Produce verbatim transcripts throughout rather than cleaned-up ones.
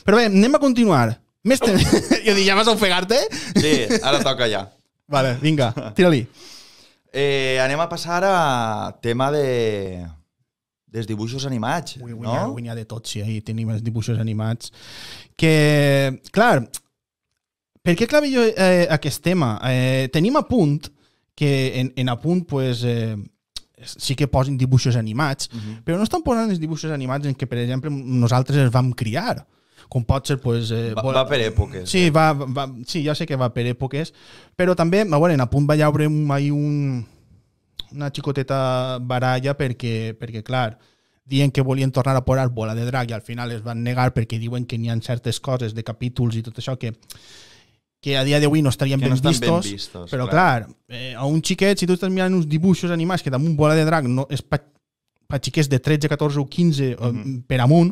Però bé, anem a continuar. Més temps. Jo dic, ja vas a ofegar-te? Sí, ara toca ja. Vale, vinga, tira-li. Eh, anem a passar a tema de... dels dibuixos animats, Ui, no? Avui n'hi ha de tot, sí, ahir tenim els dibuixos animats. Que, clar, per què clave jo eh, aquest tema? Eh, tenim a punt, que en, en a punt, pues, eh, sí que posin dibuixos animats, uh-huh. però no estan posant els dibuixos animats en què, per exemple, nosaltres els vam criar. Com pot ser, pues... Eh, va, vol... va per èpoques. Sí, va, va, sí, ja sé que va per èpoques, però també, a veure, en a punt va llaure un, un, una xicoteta baralla perquè, perquè, clar, diuen que volien tornar a posar Bola de Drac i al final es van negar perquè diuen que n'hi ha certes coses de capítols i tot això que, que a dia d'avui no estarien que ben, no vistos, ben vistos, però clar, clar eh, a un xiquet, si tu estàs mirant uns dibuixos animats que damunt Bola de Drac no, és pa, pa xiquets de tretze, catorze o quinze mm-hmm. per amunt,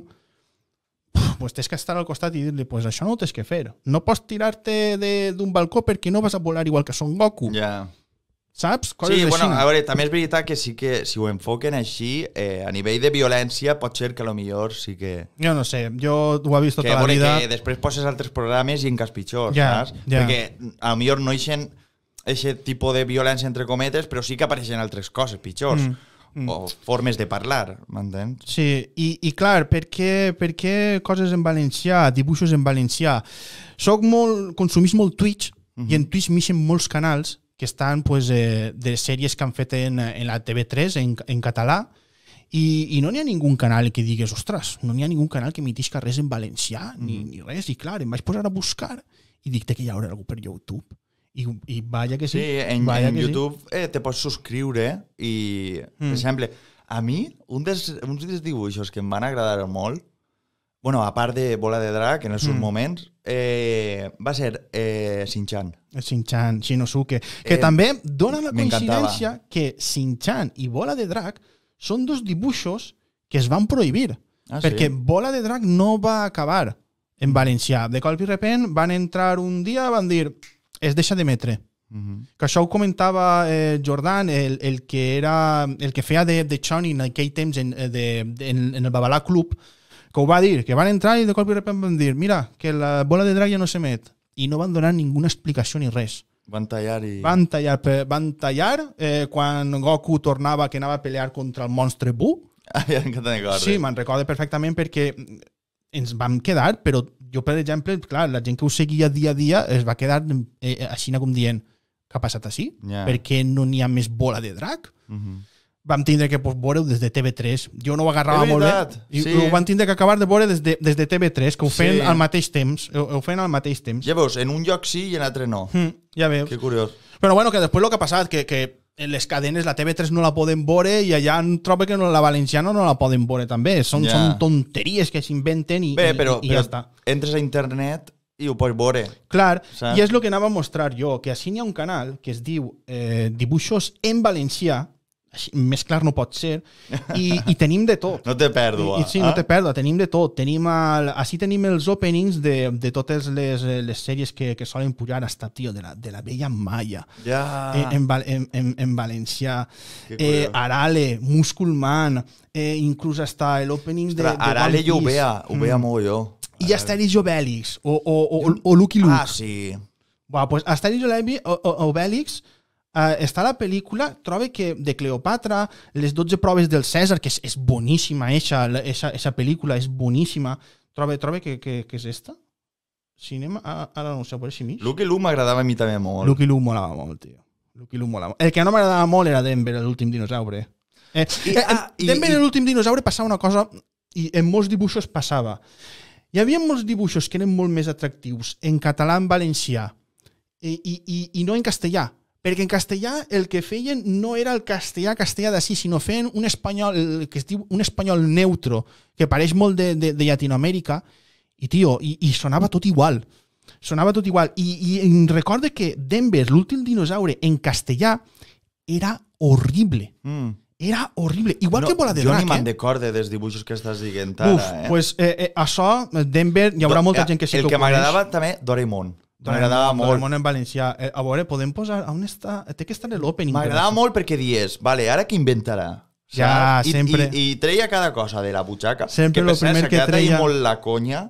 pues tens que estar al costat i dir-li, pues això no ho tens que fer. No pots tirar-te d'un balcó perquè no vas a volar igual que Son Goku. Ja. Yeah. Saps? Coses sí, bueno, així. a veure, també és veritat que sí que si ho enfoquen així, eh, a nivell de violència pot ser que a lo millor sí que... Jo no sé, jo ho he vist tota que, la vida. Que després poses altres programes i en cas pitjor, ja, saps? Ja. Perquè a lo millor no eixen aquest tipus de violència entre cometes, però sí que apareixen altres coses pitjors. Mm. Mm. O formes de parlar, m'entens? Sí, i, i clar, per què, per què coses en valencià, dibuixos en valencià? Soc molt, consumís molt Twitch, mm-hmm. i en Twitch m'ixen molts canals que estan pues, eh, de sèries que han fet en, en la T V tres en, en català, i, i no n'hi ha ningú canal que digues, ostres, no n'hi ha ningú canal que emetisca res en valencià, mm-hmm. ni, ni res, i clar, em vaig posar a buscar i dic que hi haurà algú per YouTube. I, i vaya que sí. Sí, en, vaya en que YouTube sí. eh, te pots subscriure i, per mm. exemple, a mi, un dels, uns dels dibuixos que em van agradar molt, bueno, a part de Bola de Drac, en els seus mm. moments, eh, va ser eh, Shin-Chan. Shin-Chan, Shinosuke, que eh, també dona la coincidència que Shin-Chan i Bola de Drac són dos dibuixos que es van prohibir, ah, perquè sí? Bola de Drac no va acabar en valencià. De cop i repent van entrar un dia i van dir... es deixa d'emetre. Uh-huh. Que això ho comentava eh, Jordan, el, el, que era, el que feia de, de Choni en aquell temps en, de, de, en, en el Babalà Club, que ho va dir, que van entrar i de cop i repent van dir mira, que la Bola de Drac ja no s'emet. I no van donar ninguna explicació ni res. Van tallar i... Van tallar, van tallar eh, quan Goku tornava que anava a pelear contra el monstre Buu. Ah, ja que te'n recordes. Sí, me'n recordo perfectament perquè ens vam quedar, però jo, per exemple, clar, la gent que ho seguia dia a dia es va quedar eh, així com dient què ha passat així? Yeah. Per què no n'hi ha més Bola de Drac? Uh-huh. Vam tindre que pues, veure-ho des de T V tres. Jo no ho agarrava molt bé. I sí. Ho vam tindre que acabar de veure des de, des de T V tres, que ho feien sí. al mateix temps. Ho, ho feien al mateix temps. Ja veus, en un lloc sí i en l'altre no. Mm, ja veus. Que curiós. Però bueno, que després el que ha passat, que, que en les cadenes la T V tres no la poden veure i allà trobo que no, la valenciana no la poden veure també. Són, yeah. són tonteries que s'inventen i, Bé, però, i, i però ja està. Entres a internet i ho pots veure. Clar, saps? I és el que anava a mostrar jo, que així n'hi ha un canal que es diu eh, Dibuixos en Valencià, així, més clar no pot ser, i, i tenim de tot. No te perdo. I, i, sí, eh? no te perdo, tenim de tot. Tenim el, així tenim els openings de, de totes les, les sèries que, que solen pujar hasta, tio, de la, de la Bella Maya, ja. en, en, en, en valencià, eh, Arale, Musculman, eh, inclús hasta l'opening de, de Arale jo ho veia, ho veia mm. molt jo. I Asterix i Obèlix, o, o, o, o Lucky Luke. Ah, sí. Bueno, pues Asterix i Obèlix, uh, està la pel·lícula, trobo que de Cleopatra, les dotze proves del Cèsar, que és, és boníssima, aquesta pel·lícula és boníssima. Trobo, trobo que, que, que és esta? Cinema? Ah, ara no sé, per si mig. Lucky Luke m'agradava a mi també molt. Lucky Luke molava molt, tio. Lucky Luke molava molt. El que no m'agradava molt era Denver, l'últim dinosaure. Eh, I, eh, ah, Denver, i, l'últim dinosaure, passava una cosa, i en molts dibuixos passava. Hi havia molts dibuixos que eren molt més atractius en català, en valencià, i, i, i, i no en castellà. Perquè en castellà el que feien no era el castellà castellà d'ací, sinó feien un espanyol que es diu un espanyol neutro, que pareix molt de, de, de Llatinoamèrica, i tio, i, i sonava tot igual. Sonava tot igual. I, i em recordo que Denver, l'últim dinosaure, en castellà, era horrible. Mm. Era horrible. Igual no, que Bola de Drac, jo ni me'n eh? recorde dels dibuixos que estàs dient ara. Uf, eh? pues eh, eh, això, Denver, hi haurà Do, molta gent que sí que ho coneix. El que m'agradava també, Doraemon. M'agradava molt. Doraemon en valencià. Eh, a veure, podem posar... On està? Té que estar l'opening. M'agradava molt perquè dies, vale, ara què inventarà? Ja, I, sempre. I, I treia cada cosa de la butxaca. Sempre que el primer que treia... molt la conya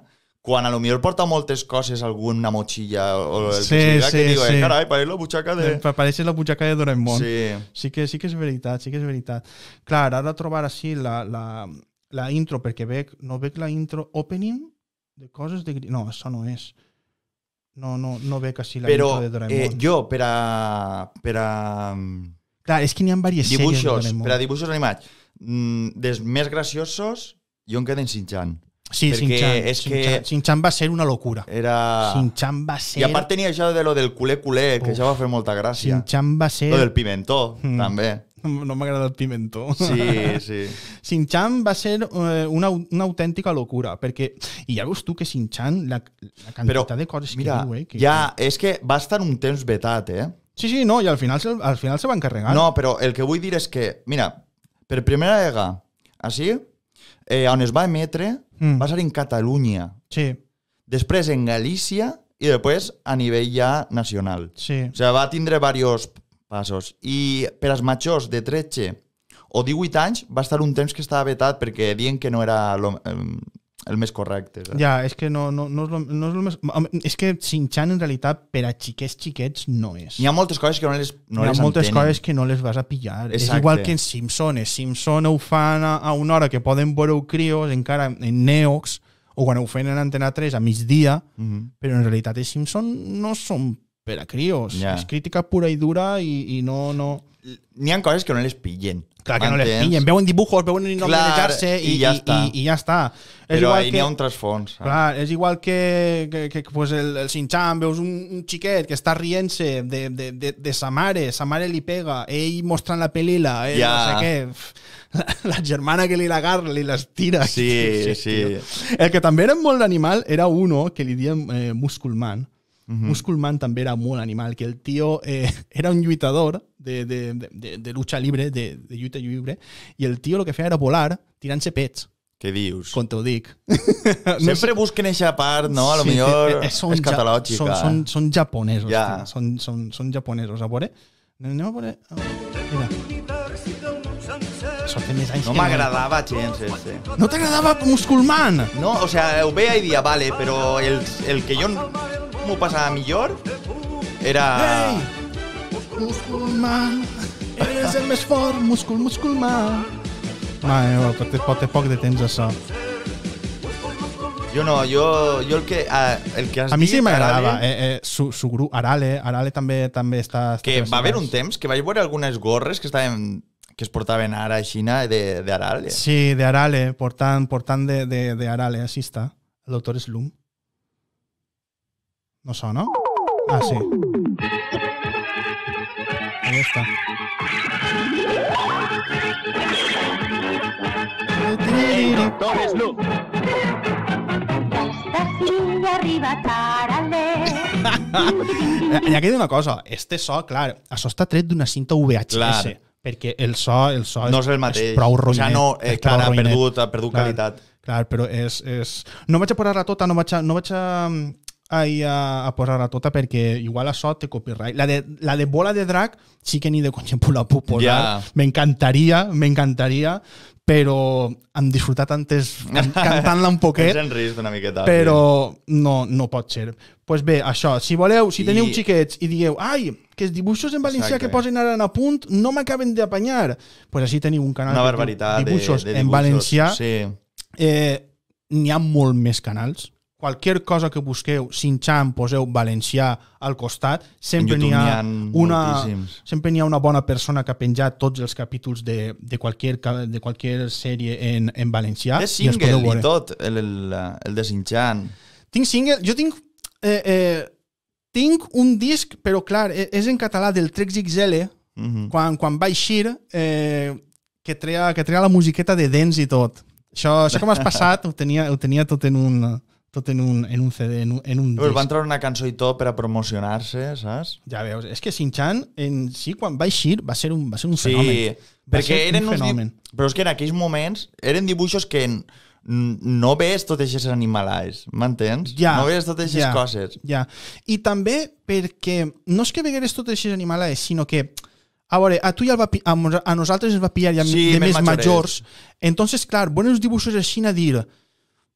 quan a lo millor porta moltes coses, alguna motxilla o el Sí, que siga, sí, que diu, sí. eh, carai, pareix la butxaca de... Pa- Pareixes la butxaca de Doraemon. Sí. Sí que, sí que és veritat, sí que és veritat. Clar, ara trobar així la, la, la intro, perquè veig, no veig la intro opening de coses de... No, això no és. No, no, no veig així la Però intro de Doraemon. eh, jo, per a... Per a Clar, és que n'hi ha diverses sèries de dibuixos, Doraemon. per a dibuixos animats, mm, dels més graciosos, jo em quedo en Shin-chan. Sí, perquè Shin-chan. és que- Shin-chan. Shin-chan va ser una locura. Era... Shin-chan va ser... I a part tenia això de lo del culé-culé, que Uf. això va fer molta gràcia. Shin-chan va ser... Lo del pimentó, Mm. també. No, no m'agrada el pimentó. Sí, sí. Shin-chan va ser eh, una, una autèntica locura, perquè... I ja veus tu que Shin-chan, la, la quantitat Però, de coses mira, que diu, eh? Que, ja, és que va estar un temps vetat, eh? Sí, sí, no, i al final, se- al final se va encarregar. No, però el que vull dir és que, mira, per primera vegada, així, eh, on es va emetre, Mm. va ser en Catalunya, Sí, després en Galícia i després a nivell ja nacional. sí. O sigui, va tindre diversos passos. I per als majors de tretze o divuit anys va estar un temps que estava vetat perquè diuen que no era lo, el, el més correcte. Saps? Ja, és que no, no, no, és lo, no és lo més... home, És que Shin-chan en realitat per a xiquets xiquets no és. Hi ha moltes coses que no les, no Hi ha les moltes entenen. coses que no les vas a pillar. Exacte. És igual que en Simpson. En Simpson ho fan a, a una hora que poden veure crios, encara en Neox, o quan ho fan en Antena tres a migdia, Mhm. però en realitat els Simpson no són per a crios. Ja. És crítica pura i dura i, i no... no... N'hi ha coses que no les pillen. Clar que no les m'entens? pillen. Veuen dibujos, veuen el nom de Clar, l'exèrcit i, i ja i, està. i, i ja està. És Però igual ahí que... n'hi ha un trasfons. saps? Clar, és igual que, que, que pues el, el Shin-chan, veus un, un xiquet que està rient-se de, de, de, de sa mare, sa mare li pega, ell mostrant la pel·lila, ell Ja. no sé què, la, la germana que li la agarra, li les tira. Sí, sí. tio. El que també era molt animal era uno que li diem eh, Musculman. Mhm. Musculman també era molt animal, que el tio eh, era un lluitador de, de, de, de, de lucha libre, de, de lluita lliure, i el tio el que feia era volar tirant-se pets, Què dius? com t'ho dic. Sempre busquen eixa part, no? A lo Sí, millor eh, eh, són és ja- catalògica. Són, són, són japonesos, Ja. tio. Són, són, són japonesos. A veure? Anem a veure... a veure, Mira. Això té més anys No que m'agradava gens, este. No t'agradava Musculman? No, o sea, ho veia i dia, vale, però el, el que jo m'ho passava millor era... Ei! Musculman! Eres el més fort, Muscul, Musculman! Mare meva, però té, pot té poc de temps, això. Jo no, jo, jo el que, ah, el que has A mi sí dit, m'agradava. Arale, Eh, eh, su, su grup, Arale, Arale també també està... està que per va haver saber. un temps que vaig veure algunes gorres que estaven que es portaven ara a Xina de, de Arale. Sí, de Arale, portant, portant de, de, de Arale, així està. El autor és Loom. No sona? Ah, sí. Ahí està. Doctor Sloop. I arriba Tarale. Eh, Hi ha que dir una cosa. Este so, clar, això està tret d'una cinta V H S. Clar. Perquè el so, el so No és el mateix. és prou O roïnet. sea, no, eh, és prou clar, ha roïnet. perdut, ha perdut Clar, qualitat. Clar, però és, és... No vaig a posar-la tota, no vaig a, no vaig a, a, a, a posar-la tota perquè igual això té copyright. La de, la de Bola de Drac sí que ni de conya la puc posar. Ja. M'encantaria, m'encantaria, però hem disfrutat antes cantant-la un poquet. Ens en risc una miqueta. Però no, no pot ser. Doncs pues bé, això, si voleu, si I- teniu xiquets i digueu, ai, que els dibuixos en valencià Exacte. que posen ara en apunt no m'acaben d'apanyar, doncs pues així teniu un canal Una que diu barbaritat de- dibuixos de en dibuixos. valencià. Sí. Eh, N'hi ha molt més canals. Qualquer cosa que busqueu, Shin-chan, poseu valencià al costat, sempre En n'hi YouTube ha, n'hi ha una, moltíssims. sempre n'hi ha una bona persona que ha penjat tots els capítols de, de, qualsevol, ca- de qualsevol sèrie en, en valencià. Té i els podeu single i veure. tot, el, el, el de Shin-chan. Tinc single, jo tinc... Eh, eh, tinc un disc, però clar, eh, és en català del tres X L, Mhm. quan, quan va eixir, eh, que, treia, que treia la musiqueta de dents i tot. Això, això que m'has passat ho tenia, ho tenia tot en un, tot en un, en un C D, en un, en un Pues disc. van treure una cançó i tot per a promocionar-se, saps? Ja veus, és que Shin-chan en si quan va eixir va ser un, va ser un Sí, fenomen. Va perquè ser eren un uns fenomen. di- però és que en aquells moments eren dibuixos que n- no ves totes aquestes animalais, m'entens? Ja, no ves totes aquestes ja, coses. Ja. I també perquè no és que vegueres totes aquestes animalades, sinó que a veure, a tu ja el va, pi- a, mos- a nosaltres ens va pillar ja Sí, de més més majorets. majors. Entonces, clar, veuen els dibuixos així a dir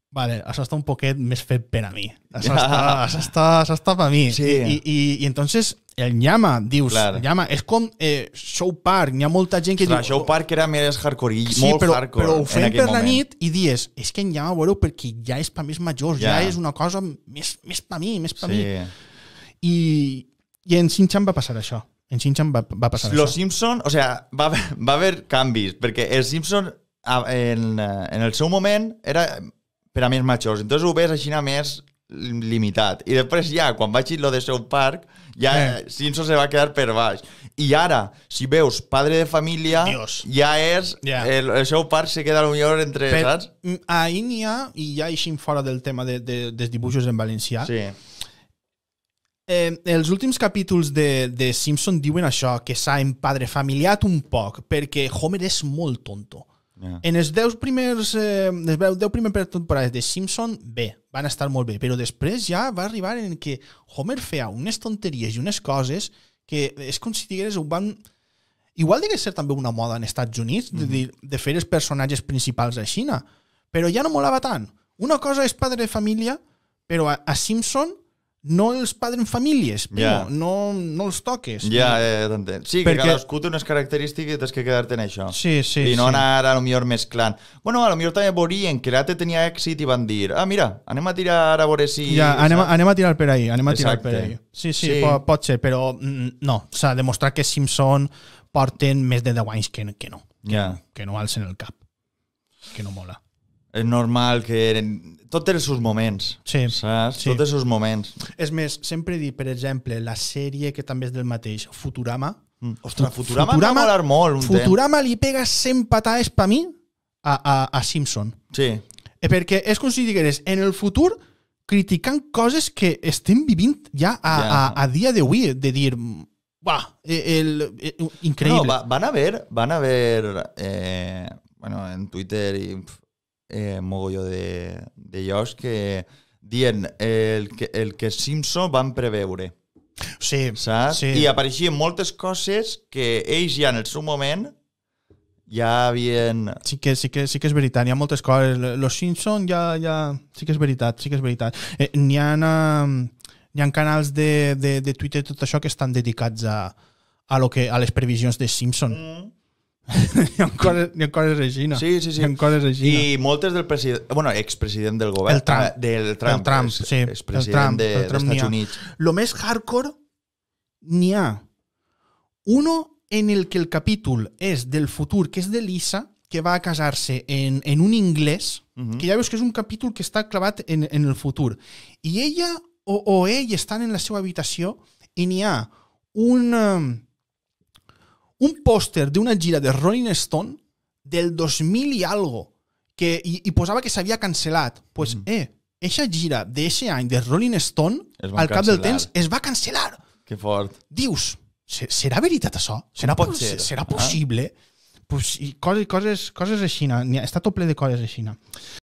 Vale, això està un poquet més fet per a mi. Això està, això està, això està per a mi. Sí. I, i, I entonces, el Llama, dius, Clar. Llama, és com eh, South Park, hi ha molta gent que Ostres, diu... South Park era més hardcore, i Sí, molt però, hardcore però ho en fem aquell per la moment. nit i dies, és que en Llama, veureu, perquè ja és per més majors, ja, Ja. és una cosa més, més per mi, més per Sí. mi. I, I en Shin-Chan va passar això. En Shin-Chan va, va passar Los això. Simpson, o sea, va, haver- va haver canvis, perquè els Simpson a- en, eh, en el seu moment era per a més majors, entonces ho ves així més limitat. I després ja, quan vaig dir lo de South Park, ja Eh. Simpson se va quedar per baix. I ara, si veus Padre de Família, Dios. ja és... Ja. El, el South Park se queda millor entre, Per, saps? mm, ahir n'hi ha, i ja eixim fora del tema de, de, dels dibuixos en valencià, Sí. eh, els últims capítols de, de Simpson diuen això, que s'ha empadrefamiliat un poc, perquè Homer és molt tonto. Ja. En els deu primers eh, les deu primers temporades de Simpson, bé, van estar molt bé, però després ja va arribar en què Homer feia unes tonteries i unes coses que és com si digués, ho van... Igual digués ser també una moda en Estats Units, mm -hmm. de, dir, de fer els personatges principals a Xina, però ja no molava tant. Una cosa és Padre de Família, però a, a Simpson no els padren famílies, primo, Ja. no, no els toques. Ja, eh, t'entenc. Sí, que Perquè- cadascú té unes característiques i tens que quedar-te en això. Sí, sí, I no sí. anar a lo millor mesclant. Bueno, a lo millor també veurien que l'altre tenia èxit i van dir, ah, mira, anem a tirar a veure si... Ja, anem, a- saps? anem a tirar per ahí, anem a tirar Exacte. per ahí. Sí, sí, Sí. Pot, pot ser, però mm, no, s'ha demostrat que Simpson porten més de deu anys que, que no, Ja. que no alcen el cap, que no mola. És normal que eren... Tot té els seus moments, Sí, saps? sí. Tot els seus moments. És més, sempre dic, per exemple, la sèrie que també és del mateix, Futurama. Mm. Ostres, Futurama, Futurama em va molar molt un Futurama li pega cent patades per mi a, a, a Simpson. temps. Sí. Eh, Perquè és com si digueres, en el futur, criticant coses que estem vivint ja a, Ja. a, a dia d'avui, de dir, buah, el, el, increïble. No, va, van haver, van haver eh, bueno, en Twitter i eh, mogolló de, de llocs que dient el que, el que Simpson van preveure, Sí, saps? sí. I apareixien moltes coses que ells ja en el seu moment ja havien... Sí que, sí, que, sí que és veritat, hi ha moltes coses. Los Simpson ja, ja... Sí que és veritat, sí que és veritat. Eh, n'hi ha, um, hi ha canals de, de, de Twitter, tot això, que estan dedicats a, a, lo que, a les previsions de Simpson. Mm. hi, ha coses, hi ha coses així, no? Sí, sí, sí. Hi ha coses així. I moltes del president... Bueno, expresident del govern. El Trump. Ah, del Trump. El Trump, ex- sí. El Expresident Trump, de, el Trump dels n'hi ha. Estats Units. Lo més hardcore, n'hi ha uno en el que el capítol és del futur, que és de Lisa, que va a casar-se en, en un inglès, Mhm. que ja veus que és un capítol que està clavat en, en el futur. I ella o, o ell estan en la seva habitació i n'hi ha un, um, un pòster d'una gira de Rolling Stone del dos mil i algo, que, i, i posava que s'havia cancel·lat. Pues, Mhm. eh, eixa gira d'eixe any de Rolling Stone, Es van al cap del cancel·lar. temps, es va cancel·lar. Que fort. Dius, se- serà veritat això? Serà, pot pos- ser? serà Ah. possible? Pues, i coses, coses, coses així, n'hi ha- està tot ple de coses així.